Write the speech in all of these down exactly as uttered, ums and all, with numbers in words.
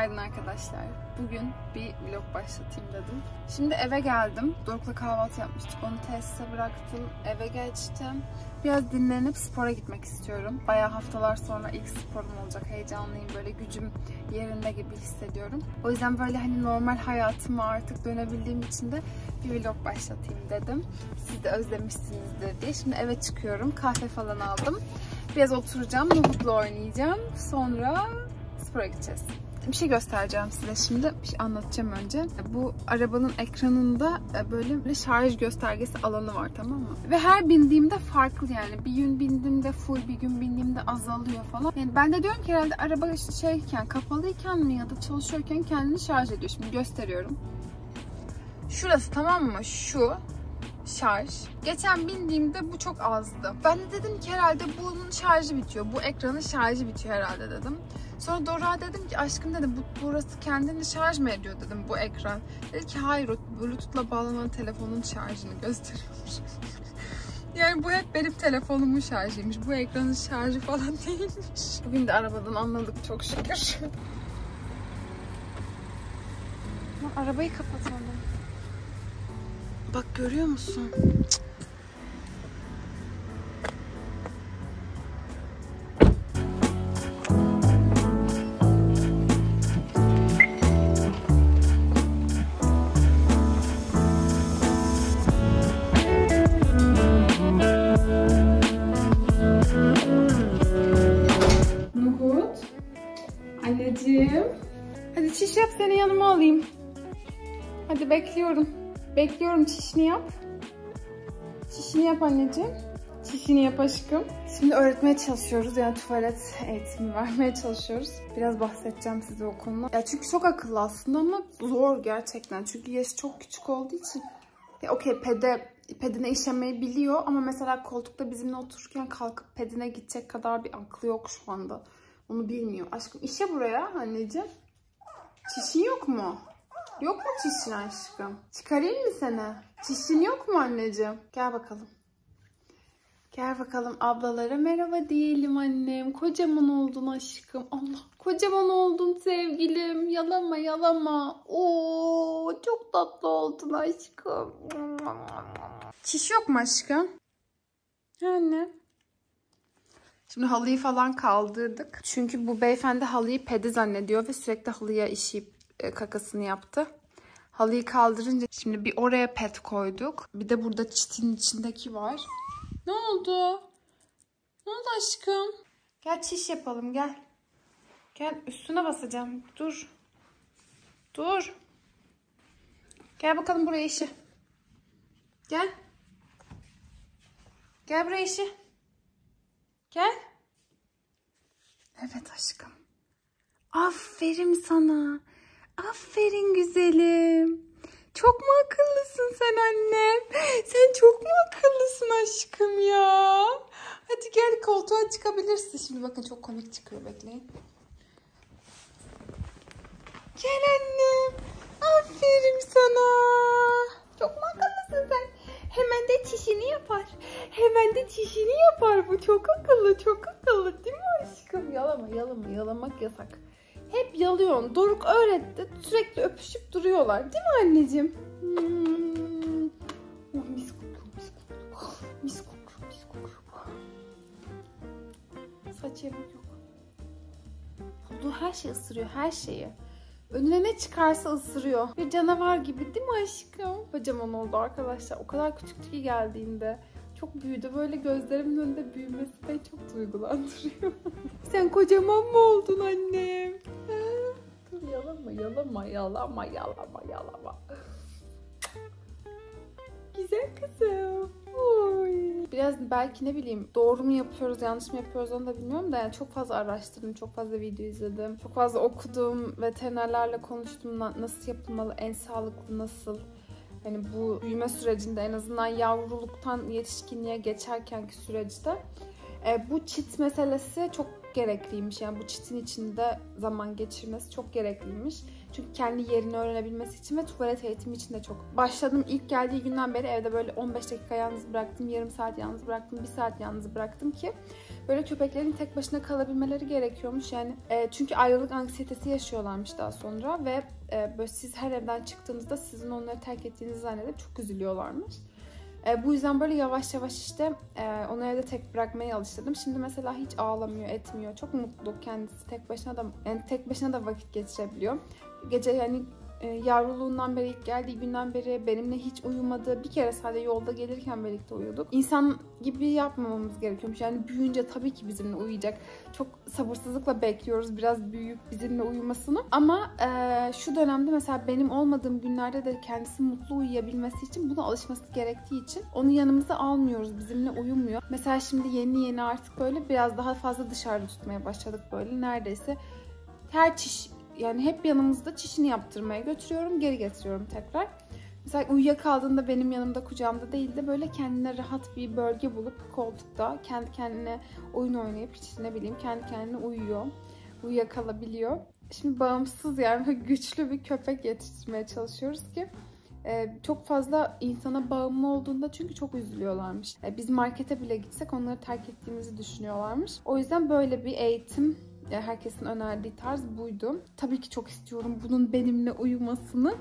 Günaydın arkadaşlar. Bugün bir vlog başlatayım dedim. Şimdi eve geldim. Doruk'la kahvaltı yapmıştık. Onu tesise bıraktım. Eve geçtim. Biraz dinlenip spora gitmek istiyorum. Bayağı haftalar sonra ilk sporum olacak. Heyecanlıyım. Böyle gücüm yerinde gibi hissediyorum. O yüzden böyle hani normal hayatıma artık dönebildiğim için de bir vlog başlatayım dedim. Siz de özlemişsinizdir diye. Şimdi eve çıkıyorum. Kahve falan aldım. Biraz oturacağım. Nohut'la oynayacağım. Sonra spora gideceğiz. Bir şey göstereceğim size şimdi. Bir şey anlatacağım önce. Bu arabanın ekranında böyle bir şarj göstergesi alanı var, tamam mı? Ve her bindiğimde farklı yani. Bir gün bindiğimde full, bir gün bindiğimde azalıyor falan. Yani ben de diyorum ki herhalde araba şeyken, kapalıyken mi ya da çalışıyorken kendini şarj ediyor. Şimdi gösteriyorum. Şurası, tamam mı? Şu şarj. Geçen bindiğimde bu çok azdı. Ben de dedim ki herhalde bunun şarjı bitiyor. Bu ekranın şarjı bitiyor herhalde dedim. Sonra Doruk'a dedim ki aşkım dedim bu burası kendini şarj mı ediyor dedim bu ekran. Dedi ki hayır, o Bluetooth'la bağlanan telefonun şarjını gösteriyormuş. Yani bu hep benim telefonumun şarjıymış. Bu ekranın şarjı falan değilmiş. Bugün de arabadan anladık çok şükür. Arabayı kapatalım. Bak görüyor musun? Cık. Nohut. Anneciğim. Hadi çiş yap, seni yanıma alayım. Hadi bekliyorum. Bekliyorum, çişini yap. Çişini yap anneciğim. Çişini yap aşkım. Şimdi öğretmeye çalışıyoruz. Yani tuvalet eğitimi vermeye çalışıyoruz. Biraz bahsedeceğim size o konuda. Ya çünkü çok akıllı aslında ama zor gerçekten. Çünkü yaşı çok küçük olduğu için. Ya okey, pede, pedine işemeyi biliyor ama mesela koltukta bizimle otururken kalkıp pedine gidecek kadar bir aklı yok şu anda. Onu bilmiyor. Aşkım işe buraya anneciğim. Çişin yok mu? Yok mu çişin aşkım? Çıkarayım mı seni? Çişin yok mu anneciğim? Gel bakalım. Gel bakalım, ablalara merhaba diyelim annem. Kocaman oldun aşkım. Allah, kocaman oldun sevgilim. Yalama yalama. Oo, çok tatlı oldun aşkım. Çiş yok mu aşkım? Anne. Şimdi halıyı falan kaldırdık. Çünkü bu beyefendi halıyı pedi zannediyor ve sürekli halıya işeyip kakasını yaptı. Halıyı kaldırınca şimdi bir oraya pet koyduk. Bir de burada çitin içindeki var. Ne oldu? Ne oldu aşkım? Gel çiş yapalım, gel. Gel, üstüne basacağım. Dur. Dur. Gel bakalım buraya işi. Gel. Gel buraya işi. Gel. Evet aşkım. Aferin sana. Aferin güzelim. Çok mu akıllısın sen annem? Sen çok mu akıllısın aşkım ya? Hadi gel, koltuğa çıkabilirsin. Şimdi bakın çok komik çıkıyor, bekleyin. Gel annem. Aferin sana. Çok mu akıllısın sen? Hemen de çişini yapar. Hemen de çişini yapar. Bu çok akıllı, çok akıllı değil mi aşkım? Yalama, yalama, yalamak yasak. Hep yalıyorsun. Doruk öğretti. Sürekli öpüşüp duruyorlar. Değil mi anneciğim? Hmm. Oh, mis kokuyor, mis kokuyor. Mis kokuyor, mis kokuyor. Saç yemek yok. Bulduğu her şeyi ısırıyor, her şeyi. Önüne ne çıkarsa ısırıyor. Bir canavar gibi değil mi aşkım? Kocaman oldu arkadaşlar. O kadar küçüktü ki geldiğinde. Çok büyüdü. Böyle gözlerimin önünde büyümesi beni çok duygulandırıyor. Sen kocaman mı oldun annem? Dur, yalama, yalama, yalama, yalama, yalama. Güzel kızım. Oy. Biraz belki ne bileyim doğru mu yapıyoruz, yanlış mı yapıyoruz onu da bilmiyorum da yani çok fazla araştırdım, çok fazla video izledim, çok fazla okudum, veterinerlerle konuştum, nasıl yapılmalı, en sağlıklı nasıl. Hani bu büyüme sürecinde, en azından yavruluktan yetişkinliğe geçerkenki süreçte e, bu çit meselesi çok gerekliymiş. Yani bu çitin içinde zaman geçirmesi çok gerekliymiş. Çünkü kendi yerini öğrenebilmesi için ve tuvalet eğitimi için de çok. Başladım ilk geldiği günden beri evde böyle on beş dakika yalnız bıraktım, yarım saat yalnız bıraktım, bir saat yalnız bıraktım ki böyle köpeklerin tek başına kalabilmeleri gerekiyormuş. Yani e, çünkü ayrılık anksiyetesi yaşıyorlarmış daha sonra ve e, böyle siz her evden çıktığınızda sizin onları terk ettiğinizi zannedip çok üzülüyorlarmış. E, bu yüzden böyle yavaş yavaş işte e, onu evde tek bırakmaya alıştırdım. Şimdi mesela hiç ağlamıyor, etmiyor. Çok mutlu kendisi, tek başına da yani tek başına da vakit geçirebiliyor. Gece yani e, yavruluğundan beri, ilk geldiği günden beri benimle hiç uyumadı. Bir kere sadece yolda gelirken birlikte uyuduk. İnsan gibi yapmamamız gerekiyormuş. Yani büyüyünce tabii ki bizimle uyuyacak. Çok sabırsızlıkla bekliyoruz biraz büyüyüp bizimle uyumasını. Ama e, şu dönemde mesela benim olmadığım günlerde de kendisi mutlu uyuyabilmesi için buna alışması gerektiği için onu yanımıza almıyoruz. Bizimle uyumuyor. Mesela şimdi yeni yeni artık böyle biraz daha fazla dışarıda tutmaya başladık böyle. Neredeyse her çiş yani hep yanımızda çişini yaptırmaya götürüyorum, geri getiriyorum tekrar. Mesela uyuyakaldığında benim yanımda, kucağımda değil de böyle kendine rahat bir bölge bulup koltukta kendi kendine oyun oynayıp hiç ne bileyim kendi kendine uyuyor. Uyuyakalabiliyor. Şimdi bağımsız yani güçlü bir köpek yetiştirmeye çalışıyoruz ki e, çok fazla insana bağımlı olduğunda çünkü çok üzülüyorlarmış. E, biz markete bile gitsek onları terk ettiğimizi düşünüyorlarmış. O yüzden böyle bir eğitim, herkesin önerdiği tarz buydu. Tabii ki çok istiyorum bunun benimle uyumasını.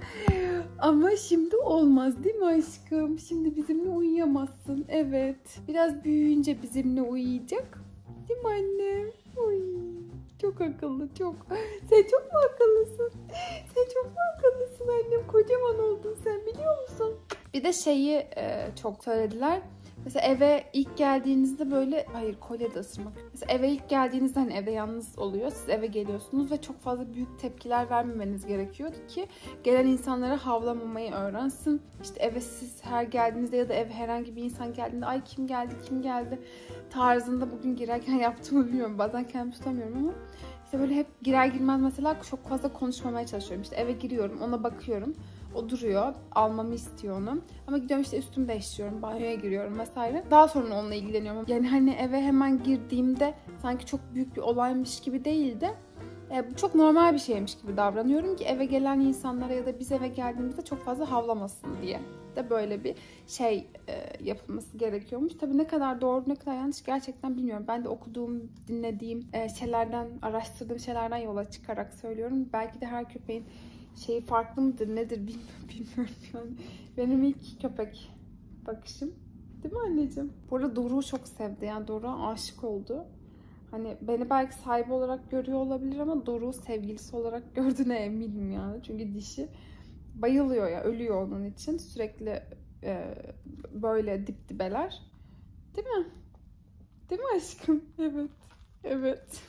Ama şimdi olmaz değil mi aşkım? Şimdi bizimle uyuyamazsın. Evet. Biraz büyüyünce bizimle uyuyacak. Değil mi annem? Uy, çok akıllı, çok. Sen çok mu akıllısın? Sen çok mu akıllısın annem? Kocaman oldun sen, biliyor musun? Bir de şeyi e, çok söylediler. Mesela eve ilk geldiğinizde böyle, hayır kolye de ısırmak. Mesela eve ilk geldiğinizde hani evde yalnız oluyor. Siz eve geliyorsunuz ve çok fazla büyük tepkiler vermemeniz gerekiyor ki gelen insanlara havlamamayı öğrensin. İşte eve siz her geldiğinizde ya da eve herhangi bir insan geldiğinde ay kim geldi kim geldi tarzında bugün girerken yaptığımı bilmiyorum. Bazen kendimi tutamıyorum ama işte böyle hep girer girmez mesela çok fazla konuşmamaya çalışıyorum. İşte eve giriyorum, ona bakıyorum. O duruyor. Almamı istiyor onu. Ama gidiyorum işte üstümü değiştiriyorum. Banyoya giriyorum vesaire. Daha sonra onunla ilgileniyorum. Yani hani eve hemen girdiğimde sanki çok büyük bir olaymış gibi değil de e, çok normal bir şeymiş gibi davranıyorum ki eve gelen insanlara ya da biz eve geldiğimizde çok fazla havlamasın diye de böyle bir şey e, yapılması gerekiyormuş. Tabii ne kadar doğru ne kadar yanlış gerçekten bilmiyorum. Ben de okuduğum, dinlediğim e, şeylerden, araştırdığım şeylerden yola çıkarak söylüyorum. Belki de her köpeğin şeyi farklı mıdır nedir bilmiyorum, bilmiyorum yani. Benim ilk köpek bakışım. Değil mi anneciğim? Bu arada Doruk'u çok sevdi. Yani Doruk'a aşık oldu. Hani beni belki sahibi olarak görüyor olabilir ama Doruk'u sevgilisi olarak gördüğüne eminim yani. Çünkü dişi bayılıyor ya, ölüyor onun için. Sürekli e, böyle dip dibeler. Değil mi? Değil mi aşkım? Evet. Evet.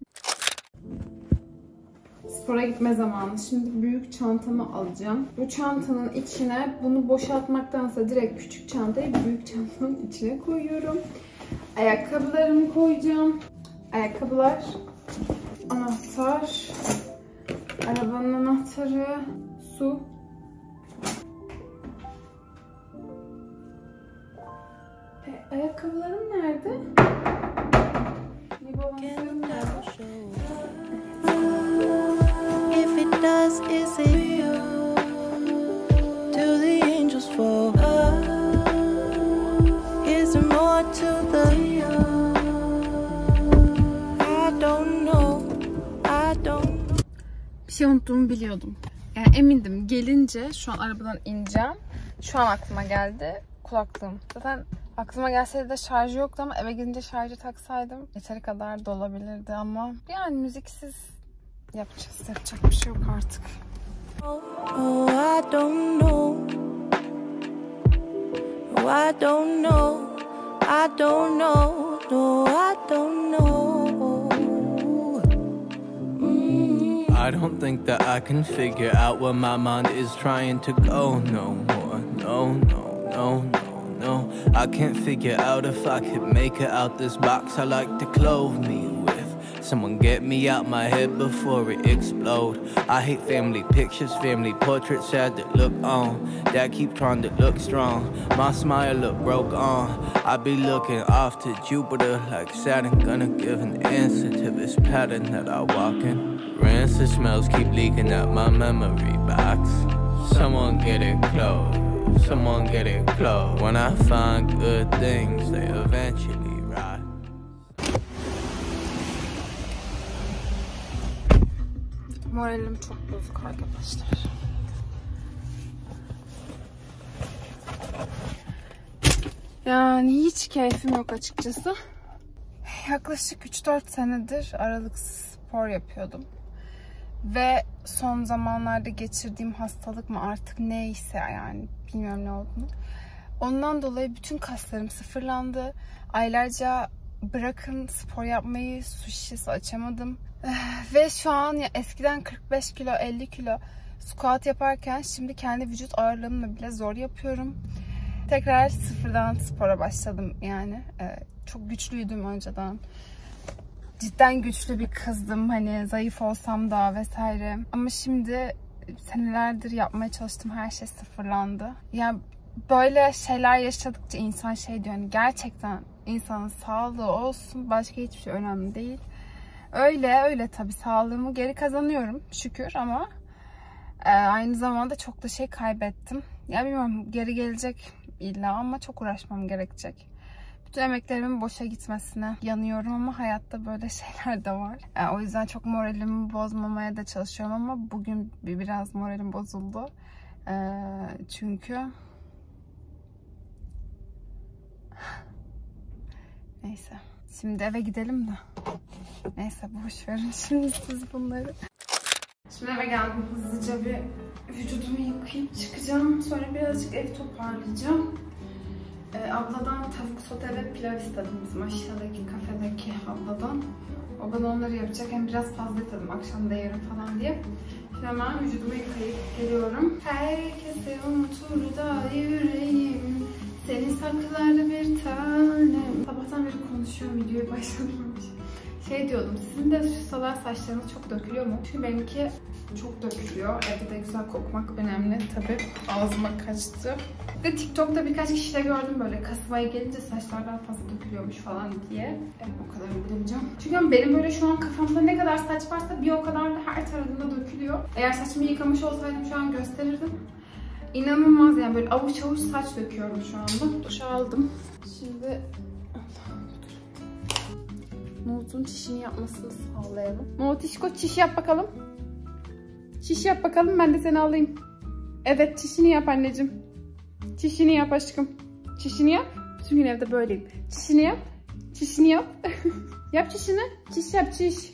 Spora gitme zamanı. Şimdi büyük çantamı alacağım. Bu çantanın içine bunu boşaltmaktansa direkt küçük çantayı büyük çantanın içine koyuyorum. Ayakkabılarımı koyacağım. Ayakkabılar, anahtar, arabanın anahtarı, su. E, ayakkabılarım nerede? Bir balanslarım nerede? Does is it real? Do the angels fall? Is there more to the real? I don't know. I don't. Bir şey unuttuğumu biliyordum. Yani emindim. Gelince şu an arabadan ineceğim. Şu an aklıma geldi. Kulaklığım. Zaten aklıma gelseydi de şarjı yoktu ama eve gidince şarjı taksaydım yeteri kadar da olabilirdi ama yani müziksiz yapacağız. Yapacak bir şey yok artık. Oh, I don't know. Oh, I don't know. I don't know. No, I don't know. Mm. I don't think that I can figure out where my mind is trying to go no more. No, no, no, no, no. I can't figure out if I could make it out this box I like to clothe me with. Someone get me out my head before it explode. I hate family pictures, family portraits, sad that look on. Dad keep trying to look strong. My smile look broke on. I be looking off to Jupiter like Saturn, gonna give an answer to this pattern that I walk in. Rancid smells keep leaking out my memory box. Someone get it close. Someone get it close. When I find good things, they eventually rise. Moralim çok bozuk arkadaşlar. Yani hiç keyfim yok açıkçası. Yaklaşık üç dört senedir aralıksız spor yapıyordum. Ve son zamanlarda geçirdiğim hastalık mı artık neyse, yani bilmiyorum ne olduğunu. Ondan dolayı bütün kaslarım sıfırlandı. Aylarca bırakın spor yapmayı, su şişesi açamadım. Ve şu an ya eskiden kırk beş kilo elli kilo squat yaparken şimdi kendi vücut ağırlığımla bile zor yapıyorum. Tekrar sıfırdan spora başladım yani. Çok güçlüydüm önceden. Cidden güçlü bir kızdım, hani zayıf olsam da vesaire. Ama şimdi senelerdir yapmaya çalıştığım her şey sıfırlandı. Yani böyle şeyler yaşadıkça insan şey diyor, hani gerçekten insanın sağlığı olsun, başka hiçbir şey önemli değil. Öyle öyle tabii, sağlığımı geri kazanıyorum şükür ama e, aynı zamanda çok da şey kaybettim. Ya bilmiyorum, geri gelecek illa ama çok uğraşmam gerekecek. Bütün emeklerimin boşa gitmesine yanıyorum ama hayatta böyle şeyler de var. Yani o yüzden çok moralimi bozmamaya da çalışıyorum ama bugün bir biraz moralim bozuldu. Ee, çünkü neyse. Şimdi eve gidelim de. Neyse boş verin şimdi siz bunları. Şimdi eve geldim. Hızlıca bir vücudumu yıkayıp çıkacağım. Sonra birazcık ev toparlayacağım. Ee, abladan tavuk sote ve pilav istedim bizim aşağıdaki kafedeki abladan. O bana onları yapacak. Hem biraz fazla istedim akşam da yerim falan diye. Şimdi hemen vücudumu yıkayıp geliyorum. Herkese unutur da yüreğim, seni saklar bir tanem. Sabahtan beri konuşuyorum, videoyu başlamamış. Şey diyordum, sizin de şu salar saçlarınız çok dökülüyor mu? Çünkü benimki çok dökülüyor. Evde de güzel kokmak önemli. Tabii ağzıma kaçtı. Bir de TikTok'ta birkaç kişide gördüm böyle Kasım ayı gelince saçlar daha fazla dökülüyormuş falan diye. Evet, o kadar bilemeyeceğim. Çünkü benim böyle şu an kafamda ne kadar saç varsa bir o kadar da her tarafında dökülüyor. Eğer saçımı yıkamış olsaydım şu an gösterirdim. İnanılmaz yani, böyle avuç avuç saç döküyorum şu anda. Duş aldım. Şimdi Nohut'un çişini yapmasını sağlayalım. Nohut işko, çiş yap bakalım. Çiş yap bakalım, ben de seni alayım. Evet, çişini yap anneciğim. Çişini yap aşkım. Çişini yap. Bütün gün evde böyleyim. Çişini yap. Çişini yap. Yap çişini. Çiş yap, çiş.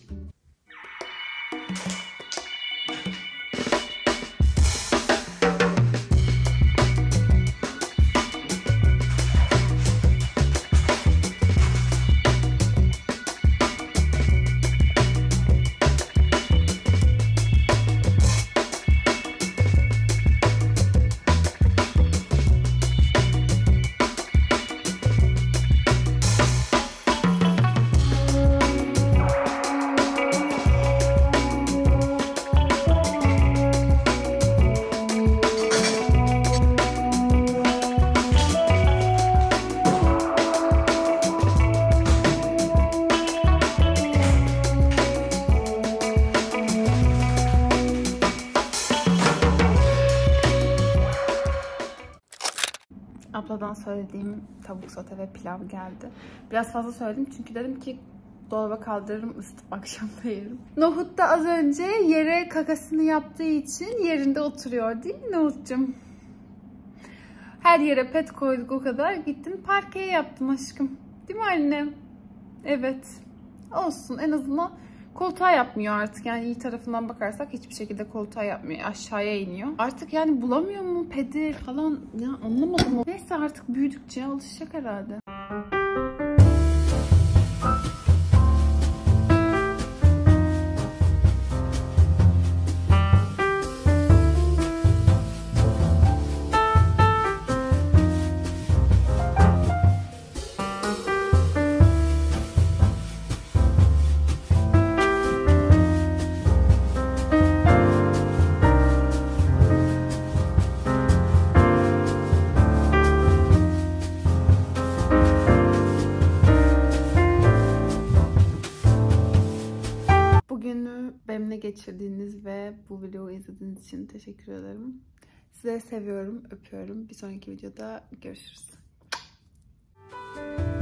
Abladan söylediğim tavuk sote ve pilav geldi. Biraz fazla söyledim çünkü dedim ki dolaba kaldırırım, ısıtıp akşamda yerim. Nohut da az önce yere kakasını yaptığı için yerinde oturuyor değil mi Nohut'cum? Her yere pet koyduk o kadar. Gittin parkeye yaptım aşkım. Değil mi annem? Evet. Olsun, en azından koltuğa yapmıyor artık. Yani iyi tarafından bakarsak hiçbir şekilde koltuğa yapmıyor. Aşağıya iniyor. Artık yani bulamıyor mu pedi falan, ya anlamadım. Neyse artık büyüdükçe alışacak herhalde. geçirdiğiniz ve bu videoyu izlediğiniz için teşekkür ederim. Size seviyorum, öpüyorum. Bir sonraki videoda görüşürüz.